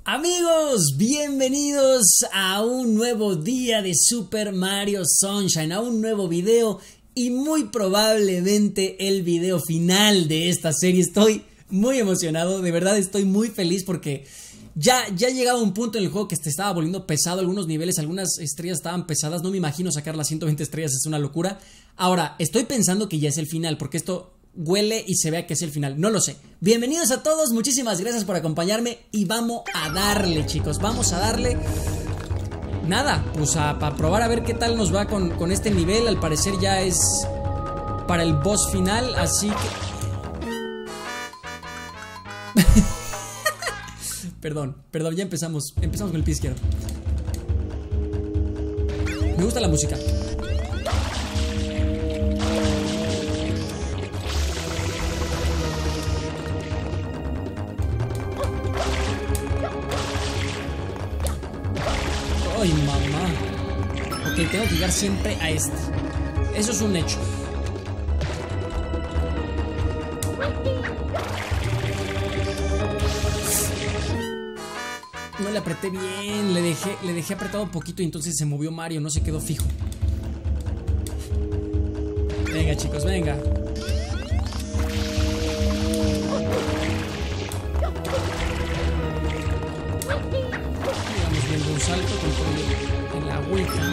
Amigos, bienvenidos a un nuevo día de Super Mario Sunshine, a un nuevo video y muy probablemente el video final de esta serie. Estoy muy emocionado, de verdad estoy muy feliz porque ya he llegado a un punto en el juego que se estaba volviendo pesado. Algunos niveles, algunas estrellas estaban pesadas, no me imagino sacar las 120 estrellas, es una locura. Ahora, estoy pensando que ya es el final porque esto huele y se vea que es el final, no lo sé. Bienvenidos a todos, muchísimas gracias por acompañarme y vamos a darle, chicos, vamos a darle. Nada, pues para probar a ver qué tal nos va con este nivel. Al parecer ya es para el boss final, así que... Perdón, ya empezamos con el pie izquierdo. Me gusta la música. Ay, mamá. Ok, tengo que llegar siempre a este. Eso es un hecho. No le apreté bien, le dejé apretado un poquito y entonces se movió Mario, no se quedó fijo. Venga, chicos, venga. Vamos viendo un salto con el agüita.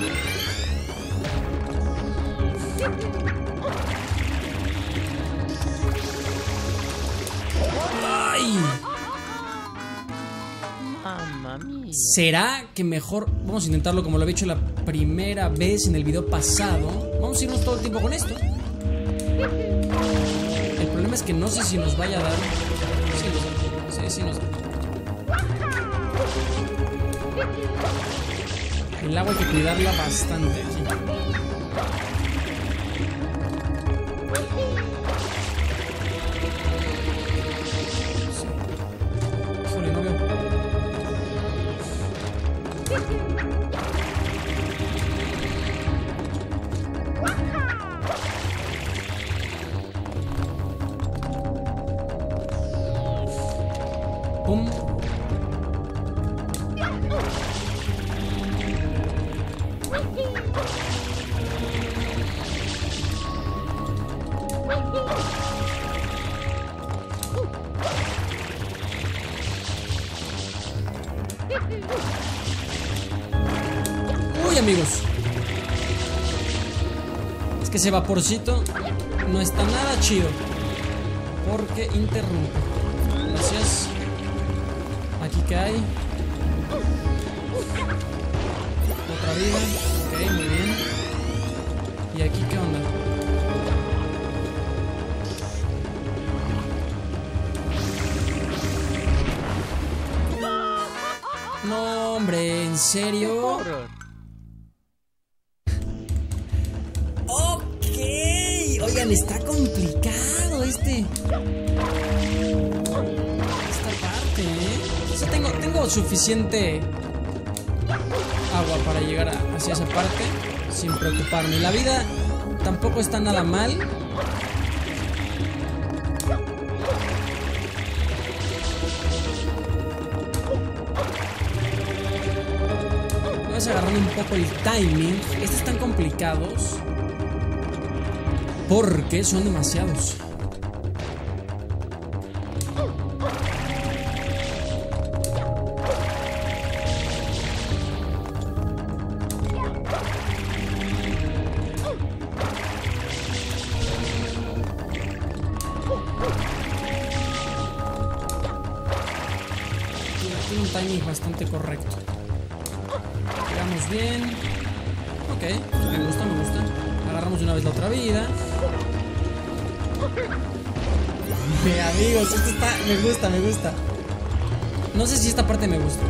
¡Ay! ¿Será que mejor vamos a intentarlo como lo había hecho la primera vez en el video pasado? Vamos a irnos todo el tiempo con esto. El problema es que no sé si nos vaya a dar. Sí nos da. El agua hay que cuidarla bastante aquí. Híjole, no veo. Pum. Uy, amigos, es que ese vaporcito no está nada chido porque interrumpe. Gracias. Aquí que hay otra vida. Ok, muy bien. ¿Y aquí qué onda? No, hombre, ¿en serio? Ok. Oigan, está complicado esta parte, ¿eh? Sí, tengo suficiente agua para llegar hacia esa parte sin preocuparme. La vida tampoco está nada mal. Vas agarrando un poco el timing. Estos están complicados porque son demasiados. Tiene un timing bastante correcto. Llegamos bien. Ok, me gusta. Agarramos de una vez la otra vida. Amigos, esto está... Me gusta. No sé si esta parte me gusta,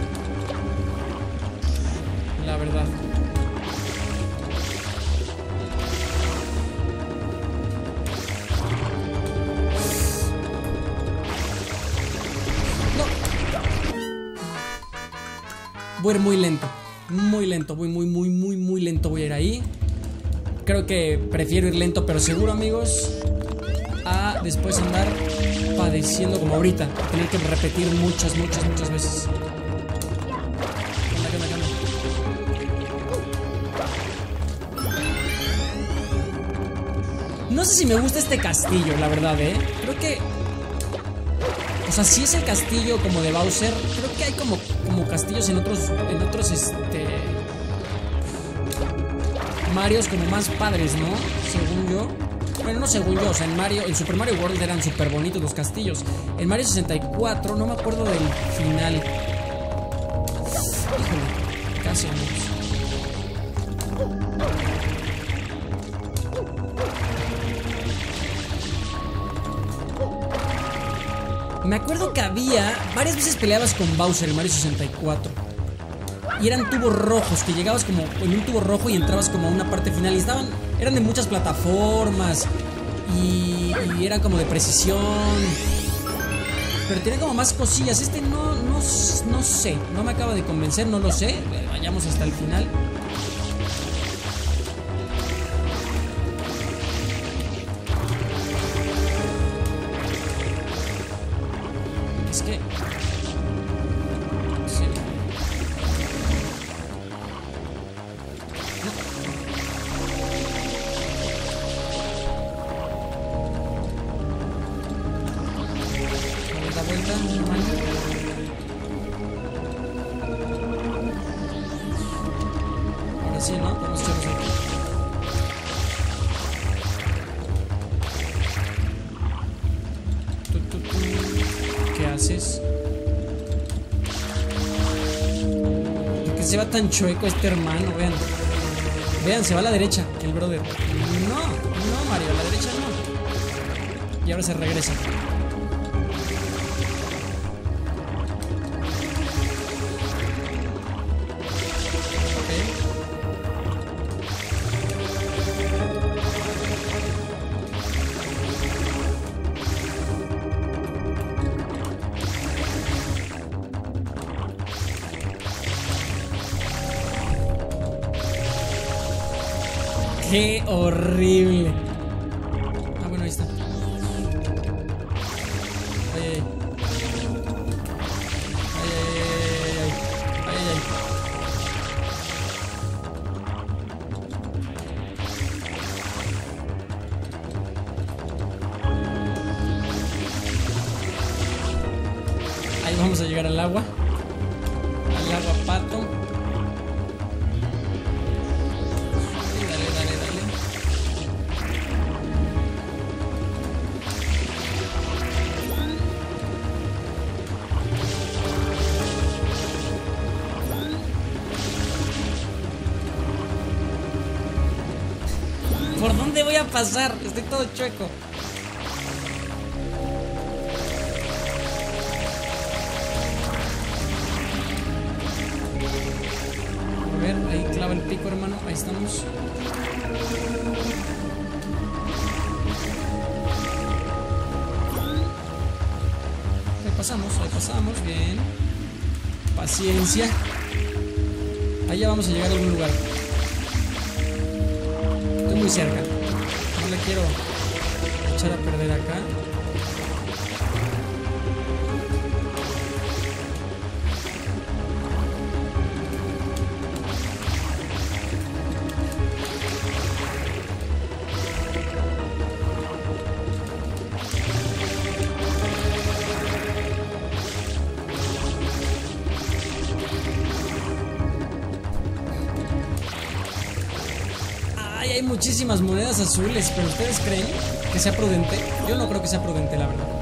la verdad. No. Voy a ir muy lento. Voy muy lento. Voy a ir ahí. Creo que prefiero ir lento pero seguro, amigos, a después andar padeciendo como ahorita, tener que repetir muchas veces. No sé si me gusta este castillo, la verdad, creo que... O sea, si es el castillo como de Bowser, creo que hay como castillos en otros Marios como más padres, ¿no? Según yo. Bueno, no según yo, o sea, en Super Mario World eran súper bonitos los castillos. En Mario 64, no me acuerdo del final. Híjole, casi, amigos. Me acuerdo que varias veces peleabas con Bowser en Mario 64. Y eran tubos rojos, que llegabas como en un tubo rojo y entrabas como a una parte final. Y eran de muchas plataformas. Y eran como de precisión. Pero tenía como más cosillas. Este no sé. No me acaba de convencer, no lo sé. Vayamos hasta el final. Es que... sí. La vuelta, normal. Ahora sí, ¿no? Vamos a echarnos aquí. ¿Qué haces? ¿Por qué se va tan chueco este hermano? Vean, se va a la derecha, el brother. No, Mario, a la derecha no. Y ahora se regresa. ¡Qué horrible! Ah, bueno, ahí está. Ay. Ahí vamos a llegar al agua. Al agua pato. ¿Por dónde voy a pasar? Estoy todo chueco. A ver, ahí clava el pico, hermano. Ahí estamos. Ahí pasamos, bien. Paciencia. Allá vamos a llegar a algún lugar. Estoy muy cerca. No le quiero echar a perder acá. Hay muchísimas monedas azules, pero ¿ustedes creen que sea prudente? Yo no creo que sea prudente, la verdad.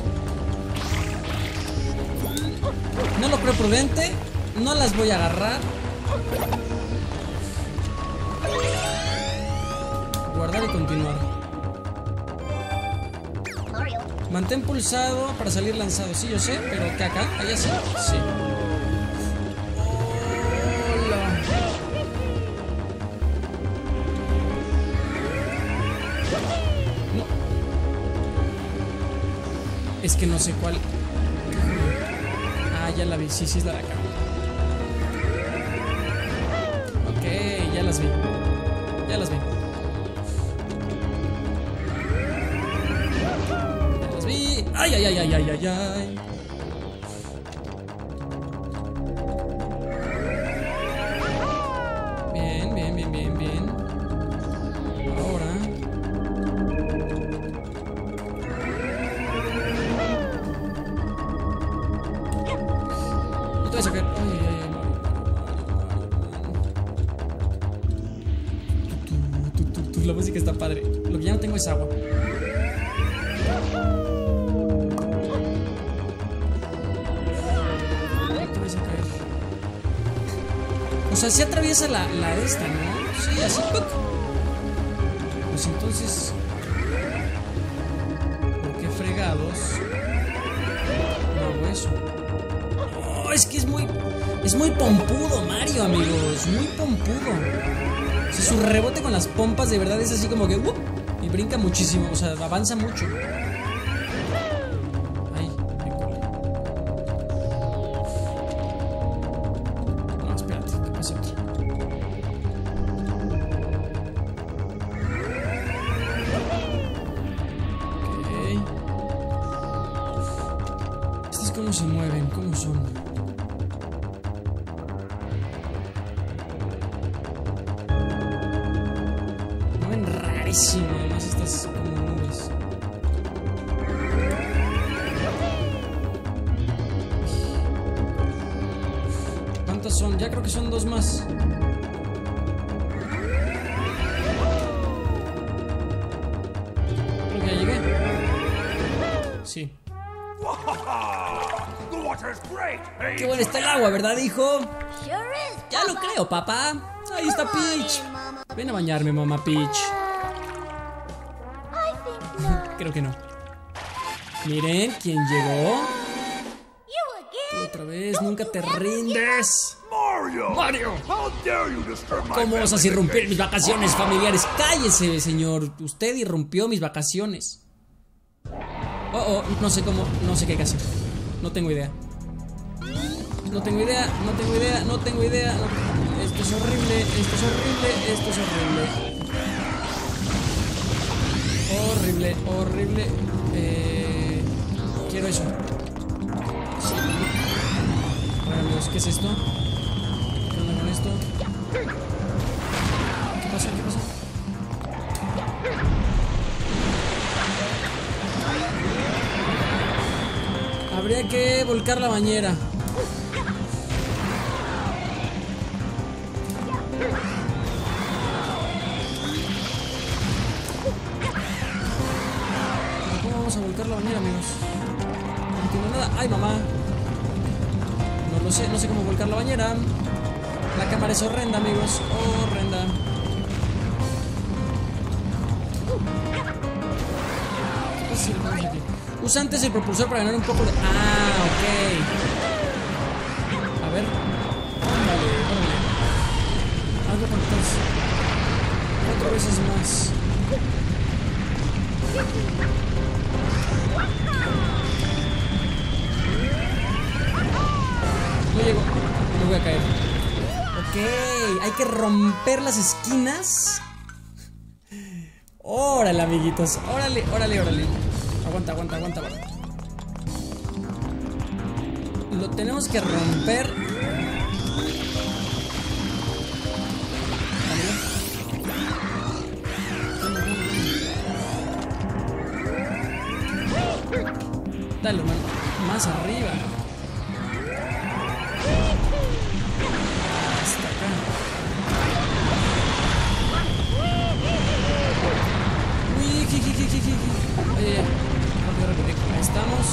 No lo creo prudente. No las voy a agarrar. Guardar y continuar. Mantén pulsado para salir lanzado. Sí, yo sé, pero ¿qué acá? ¿Allá sí? Sí. Es que no sé cuál. Ah, ya la vi. Sí, es la de acá. Ok, ya las vi. Ya las vi. Ay, ay, ay, ay, ay, ay, ay. Bien, bien, bien, bien, bien. Ahora La música está padre. Lo que ya no tengo es agua. O sea, se atraviesa la esta, ¿no? Sí, así. Pues entonces, ¿por qué fregados no hago eso? Oh, es que es muy pompudo Mario, amigos. Muy pompudo. O sea, su rebote con las pompas de verdad es así como que y brinca muchísimo. O sea, avanza mucho. ¿Cómo se mueven? ¿Cómo son? Mueven rarísimo, además estas como nubes. ¿Cuántas son? Ya creo que son 2 más. Creo que ya llegué. Sí. Qué bueno está el agua, ¿verdad, hijo? Ya lo creo, papá. Ahí está Peach. Ven a bañarme, mamá Peach. Creo que no. Miren quién llegó. Otra vez, nunca te rindes. Mario, ¿cómo osas irrumpir mis vacaciones familiares? Cállese, señor. Usted irrumpió mis vacaciones. No sé cómo, no sé qué hay que hacer. No tengo idea. No tengo idea. Esto es horrible, esto es horrible. Horrible. Quiero eso. Sí. Bueno, amigos, ¿qué es esto? ¿Qué onda con esto? ¿Qué pasa? Habría que volcar la bañera. ¿Cómo vamos a volcar la bañera, amigos? No entiendo nada. ¡Ay, mamá! No lo sé, no sé cómo volcar la bañera. La cámara es horrenda, amigos. Horrenda. ¿Qué pasa si lo ponemos aquí? Usa antes el propulsor para ganar un poco de... Ah, ok. A ver. Órale. Hazlo cuantas 4 veces más. No llego. Me voy a caer. Ok. Hay que romper las esquinas. Órale, amiguitos. Órale. Aguanta. Lo tenemos que romper. Dale, hermano. Más arriba. Hasta acá. Uy, Oye, ahí estamos.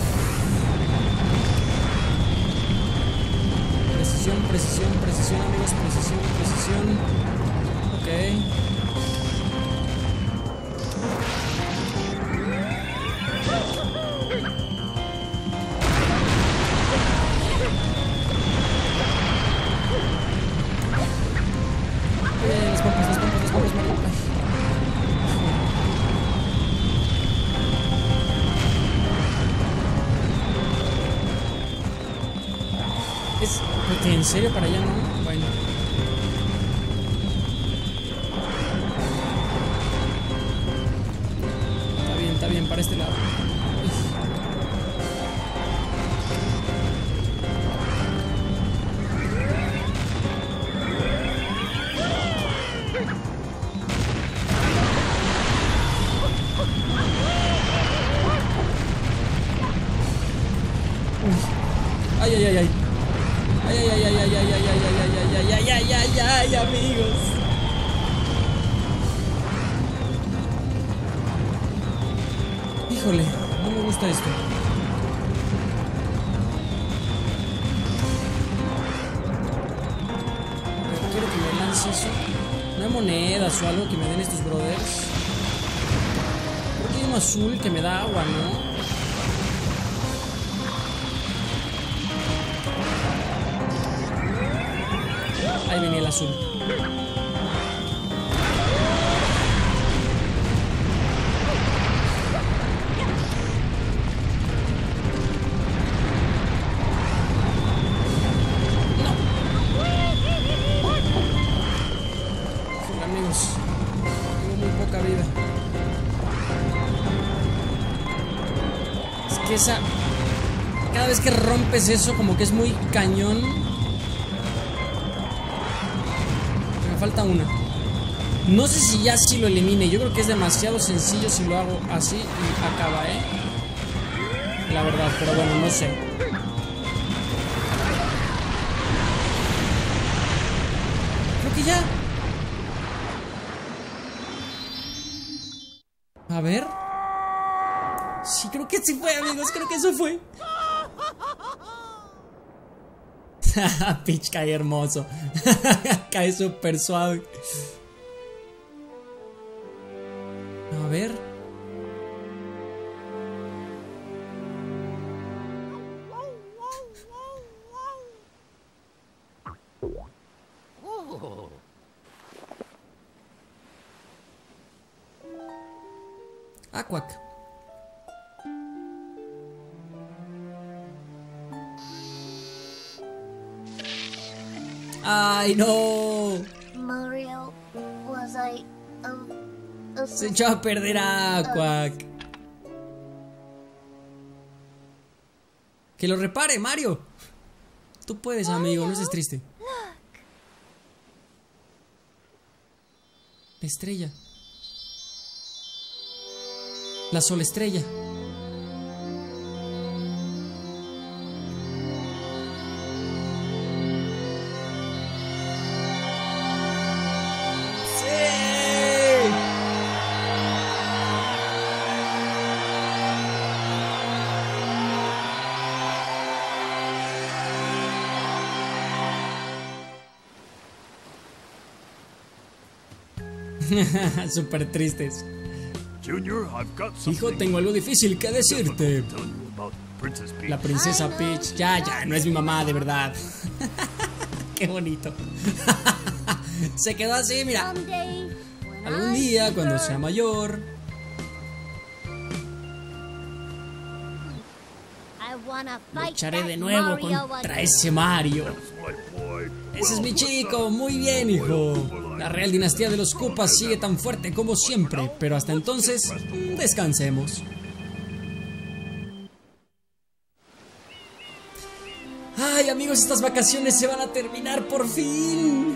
Precisión, amigos. Precisión. Ok. Las pompas, Mario. Porque en serio para allá no. Bueno. Está bien, para este lado. Ay, amigos. Híjole, no me gusta esto. Quiero que me lance eso. No hay monedas o algo que me den estos brothers. Creo que hay uno azul que me da agua, ¿no? Ahí venía el azul. Esa, cada vez que rompes eso como que es muy cañón. Me falta una. No sé si ya sí lo elimine. Yo creo que es demasiado sencillo si lo hago así y acaba, la verdad, pero bueno, no sé. Creo que ya. A ver. Sí, creo que sí fue, amigos, creo que eso fue. Peach cae hermoso. Cae súper suave. A ver. Aquac. ¡Ay, no! Mario, was I se echó a perder a Aquac. Que lo repare, Mario. Tú puedes, amigo, no estés triste. La estrella. La solestrella. Súper tristes. Hijo, tengo algo difícil que decirte. La princesa Peach. Ya, no es mi mamá, de verdad. Qué bonito. Se quedó así, mira. Algún día, cuando sea mayor, lucharé de nuevo contra ese Mario. Ese es mi chico, muy bien, hijo. La real dinastía de los Koopas sigue tan fuerte como siempre, pero hasta entonces, descansemos. Ay, amigos, estas vacaciones se van a terminar por fin.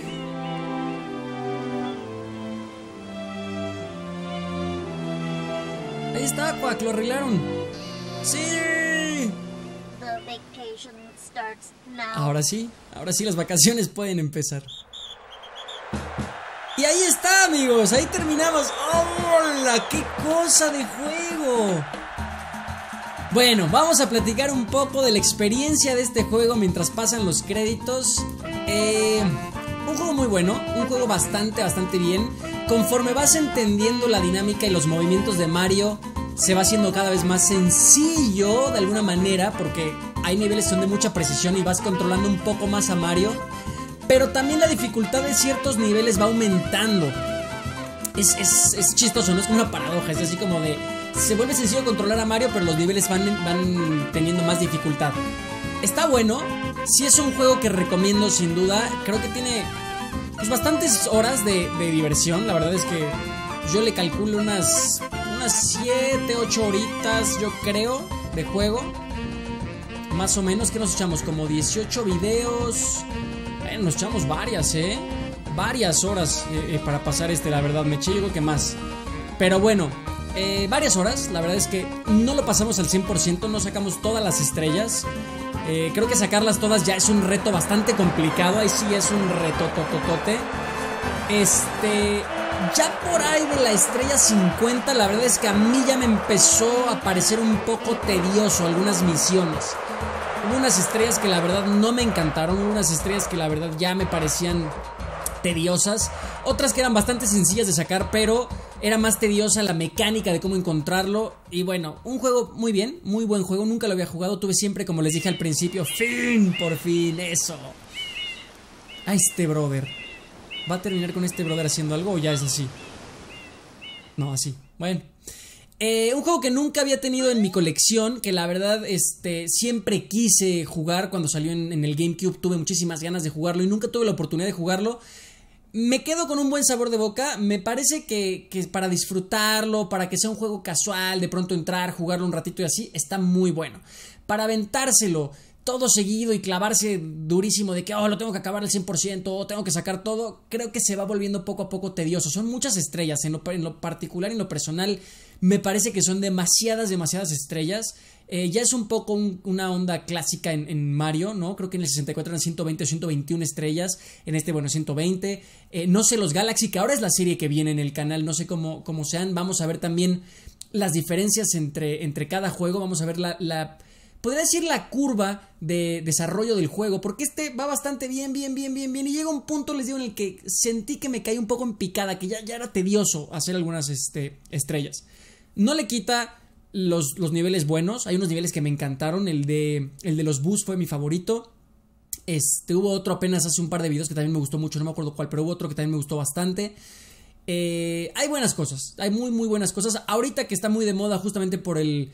Ahí está, Aquac, lo arreglaron. ¡Sí! Ahora sí las vacaciones pueden empezar. Y ahí está, amigos, ahí terminamos. ¡Hola! ¡Qué cosa de juego! Bueno, vamos a platicar un poco de la experiencia de este juego mientras pasan los créditos. Un juego muy bueno, un juego bastante bien. Conforme vas entendiendo la dinámica y los movimientos de Mario, se va haciendo cada vez más sencillo de alguna manera, porque hay niveles que son de mucha precisión y vas controlando un poco más a Mario. Pero también la dificultad de ciertos niveles va aumentando. Es chistoso, ¿no? Es como una paradoja, es así como de... Se vuelve sencillo controlar a Mario, pero los niveles van teniendo más dificultad. Está bueno, sí es un juego que recomiendo sin duda. Creo que tiene pues bastantes horas de diversión. La verdad es que yo le calculo unas 7, 8 horitas, yo creo, de juego. Más o menos, que nos echamos como 18 videos. Nos echamos varias horas para pasar la verdad, me eché yo creo que más. Pero bueno, varias horas, la verdad es que no lo pasamos al 100%, no sacamos todas las estrellas. Creo que sacarlas todas ya es un reto bastante complicado, ahí sí es un reto tototote. Ya por ahí de la estrella 50, la verdad es que a mí ya me empezó a parecer un poco tedioso algunas misiones. Hubo unas estrellas que la verdad no me encantaron, hubo unas estrellas que la verdad ya me parecían tediosas, otras que eran bastante sencillas de sacar, pero era más tediosa la mecánica de cómo encontrarlo. Y bueno, un juego muy bien, muy buen juego, nunca lo había jugado, tuve siempre, como les dije al principio, por fin, eso. A este brother, ¿va a terminar con este brother haciendo algo o ya es así? No, así, bueno. Un juego que nunca había tenido en mi colección, que la verdad siempre quise jugar cuando salió en el GameCube, tuve muchísimas ganas de jugarlo y nunca tuve la oportunidad de jugarlo. Me quedo con un buen sabor de boca, me parece que para disfrutarlo, para que sea un juego casual, de pronto entrar, jugarlo un ratito y así, está muy bueno. Para aventárselo todo seguido y clavarse durísimo de que lo tengo que acabar al 100% o tengo que sacar todo, creo que se va volviendo poco a poco tedioso. Son muchas estrellas, en lo particular y en lo personal me parece que son demasiadas estrellas. Ya es un poco una onda clásica en Mario, ¿no? Creo que en el 64 eran 120 o 121 estrellas, en 120. No sé los Galaxy, que ahora es la serie que viene en el canal, no sé cómo sean. Vamos a ver también las diferencias entre cada juego, vamos a ver podría decir la curva de desarrollo del juego, porque va bastante bien, y llega un punto, les digo, en el que sentí que me caí un poco en picada, que ya era tedioso hacer algunas estrellas. No le quita los niveles buenos, hay unos niveles que me encantaron, el de los bus fue mi favorito. Hubo otro apenas hace un par de videos que también me gustó mucho, no me acuerdo cuál, pero hubo otro que también me gustó bastante. Hay buenas cosas, hay muy buenas cosas. Ahorita que está muy de moda justamente por el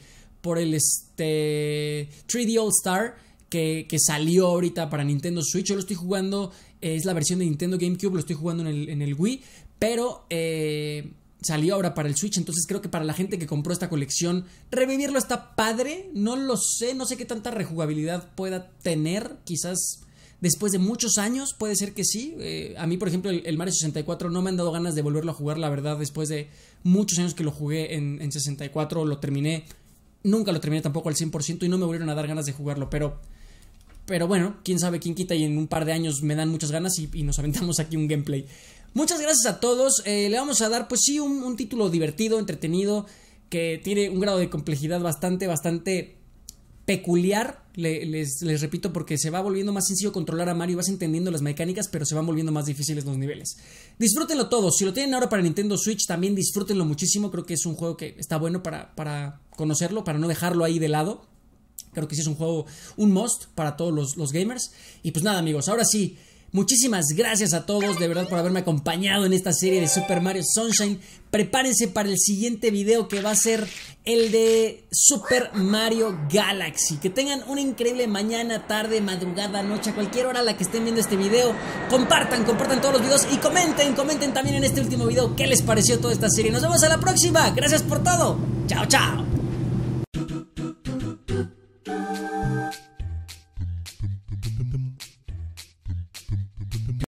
3D All Star que salió ahorita para Nintendo Switch. Yo lo estoy jugando, es la versión de Nintendo GameCube, lo estoy jugando en el Wii, pero salió ahora para el Switch, entonces creo que para la gente que compró esta colección, revivirlo está padre. No lo sé, no sé qué tanta rejugabilidad pueda tener, quizás después de muchos años, puede ser que sí. A mí, por ejemplo, el Mario 64 no me han dado ganas de volverlo a jugar, la verdad, después de muchos años que lo jugué en 64, lo terminé. Nunca lo terminé tampoco al 100% y no me volvieron a dar ganas de jugarlo, pero bueno, quién sabe, quién quita y en un par de años me dan muchas ganas y nos aventamos aquí un gameplay. Muchas gracias a todos, le vamos a dar pues sí un título divertido, entretenido, que tiene un grado de complejidad bastante peculiar, les repito, porque se va volviendo más sencillo controlar a Mario, vas entendiendo las mecánicas, pero se van volviendo más difíciles los niveles. Disfrútenlo todo, si lo tienen ahora para Nintendo Switch también disfrútenlo muchísimo, creo que es un juego que está bueno para conocerlo, para no dejarlo ahí de lado. Creo que sí es un juego, un must para todos los gamers. Y pues nada, amigos, ahora sí, muchísimas gracias a todos de verdad por haberme acompañado en esta serie de Super Mario Sunshine. Prepárense para el siguiente video, que va a ser el de Super Mario Galaxy. Que tengan una increíble mañana, tarde, madrugada, noche, a cualquier hora a la que estén viendo este video. Compartan todos los videos y comenten también en este último video qué les pareció toda esta serie. Nos vemos a la próxima, gracias por todo. Chao.